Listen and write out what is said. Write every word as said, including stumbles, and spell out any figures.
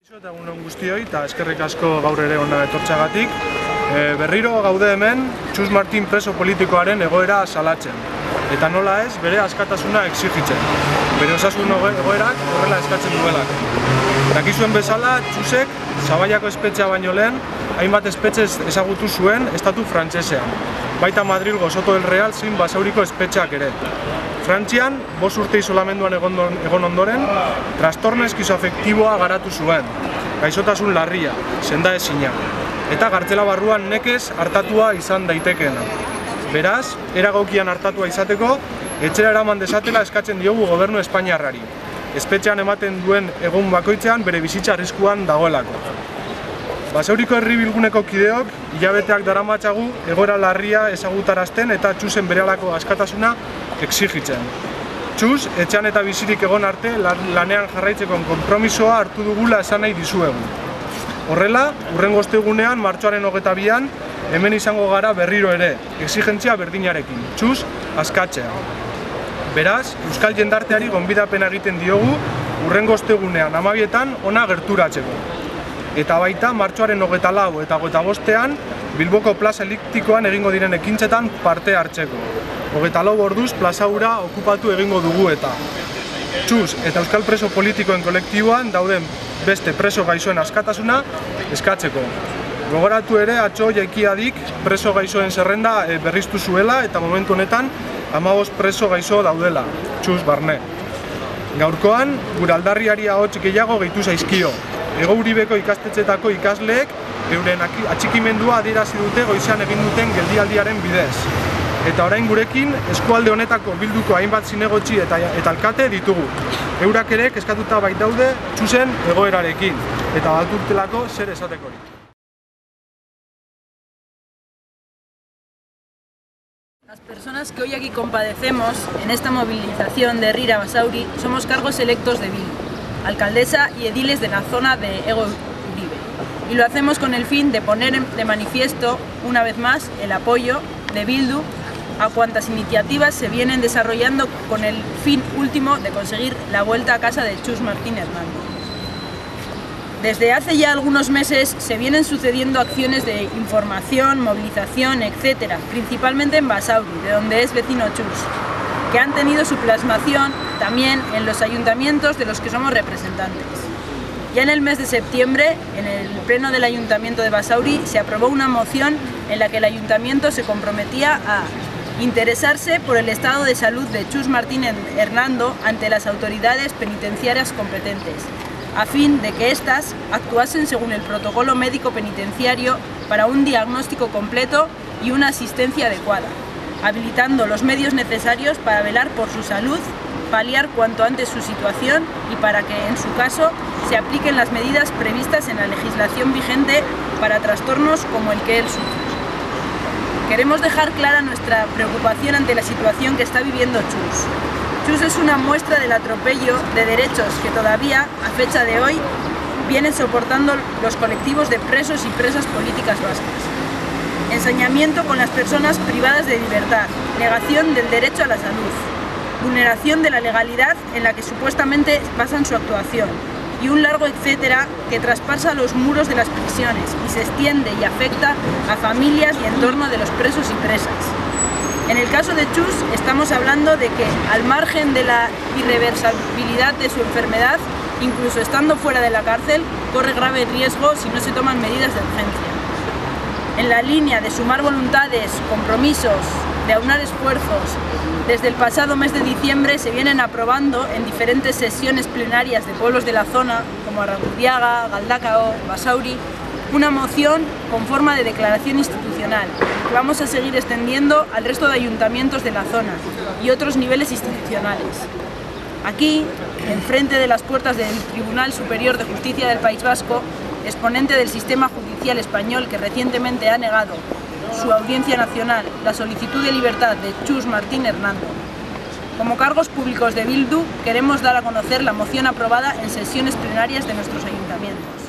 Eta egun guztioi, eta eskerrik asko gaur ere hona etortxagatik. E, berriro gaude hemen Txus Martin preso politikoaren egoera salatzen. Eta nola ez, bere askatasuna exigitzen. Bere osasun egoerak horrela eskatzen duelak. Dakizuen bezala, Txusek, Zabaiako espetxea baino lehen, hainbat espetxez ezagutu zuen estatu frantsesean. Baita Madrilgo Soto del Real zein Basauriko espetxeak ere. Frantzian, bost urte isolamenduan egon ondoren, trastorno eskizoafektiboa garatu zuen, gaixotasun larria, sendaezina, eta gartzela barruan nekez hartatua izan daitekeena. Beraz, eragokian hartatua izateko, etxera eraman desatela eskatzen diogu gobernu espainiarrari. Espetxean ematen duen egun bakoitzean bere bizitza arriskuan dagoelako. Basauriko herri bilguneko kideok hilabeteak daramatzagu egoera larria ezagutarazten eta Txusen berehalako askatasuna exigitzen. Txus, etxean eta bizirik egon arte lanean jarraitzeko konpromisoa hartu dugula esan nahi dizuegu. Horrela, hurrengo ostegunean, martxoaren hogeita bian, hemen izango gara berriro ere, exigentzia berdinarekin, Txus askatzea. Beraz, Euskal Jendarteari gonbidapena egiten diogu hurrengo ostegunean hamabietan ona gerturatzeko. Eta baita, martxoaren hogeita lau eta hogeita bostean, Bilboko plaza eliktikoan egingo diren ekintzetan parte hartzeko. Hogeita lau orduz plaza hura okupatu egingo dugu eta. Txus eta Euskal preso politikoen kolektiboan dauden beste preso gaixoen askatasuna eskatzeko. Gogoratu ere, atzo Jaikiadik preso gaixoen zerrenda berriztu zuela eta momentu honetan hamabost preso gaixo daudela, Txus barne. Gaurkoan, gure aldarriari ahots gehiago gehitu zaizkio. Ego Uribeko ikastetxetako ikasleek euren atxikimendua adierazi dute goizean egin duten geldialdiaren bidez. Eta orain gurekin, eskualde honetako bilduko hainbat zinegotzi eta, eta alkate ditugu. Eurak ere kezkatuta baitaude Txusen egoerarekin, eta badurtelako zer esatekorik. Las personas que hoy aquí compadecemos en esta movilización de Herrira Basauri somos cargos electos de Bildu, alcaldesa y ediles de la zona de Ego Uribe. Y lo hacemos con el fin de poner de manifiesto, una vez más, el apoyo de Bildu a cuantas iniciativas se vienen desarrollando con el fin último de conseguir la vuelta a casa de Txus Martin Hernando. Desde hace ya algunos meses se vienen sucediendo acciones de información, movilización, etcétera, principalmente en Basauri, de donde es vecino Txus, que han tenido su plasmación también en los ayuntamientos de los que somos representantes. Ya en el mes de septiembre, en el pleno del Ayuntamiento de Basauri, se aprobó una moción en la que el Ayuntamiento se comprometía a interesarse por el estado de salud de Txus Martin Hernando ante las autoridades penitenciarias competentes, a fin de que éstas actuasen según el protocolo médico penitenciario para un diagnóstico completo y una asistencia adecuada, habilitando los medios necesarios para velar por su salud, paliar cuanto antes su situación y para que, en su caso, se apliquen las medidas previstas en la legislación vigente para trastornos como el que él sufre. Queremos dejar clara nuestra preocupación ante la situación que está viviendo Txus. Txus es una muestra del atropello de derechos que todavía, a fecha de hoy, vienen soportando los colectivos de presos y presas políticas vascas. Ensañamiento con las personas privadas de libertad, negación del derecho a la salud, vulneración de la legalidad en la que supuestamente basan su actuación y un largo etcétera que traspasa los muros de las prisiones y se extiende y afecta a familias y entorno de los presos y presas. En el caso de Txus estamos hablando de que, al margen de la irreversibilidad de su enfermedad, incluso estando fuera de la cárcel, corre grave riesgo si no se toman medidas de urgencia. En la línea de sumar voluntades, compromisos, de aunar esfuerzos, desde el pasado mes de diciembre se vienen aprobando en diferentes sesiones plenarias de pueblos de la zona, como Arragurdiaga, Galdakao, Basauri, una moción con forma de declaración institucional que vamos a seguir extendiendo al resto de ayuntamientos de la zona y otros niveles institucionales. Aquí, enfrente de las puertas del Tribunal Superior de Justicia del País Vasco, exponente del sistema judicial español que recientemente ha negado su audiencia nacional la solicitud de libertad de Txus Martin Hernando. Como cargos públicos de Bildu, queremos dar a conocer la moción aprobada en sesiones plenarias de nuestros ayuntamientos.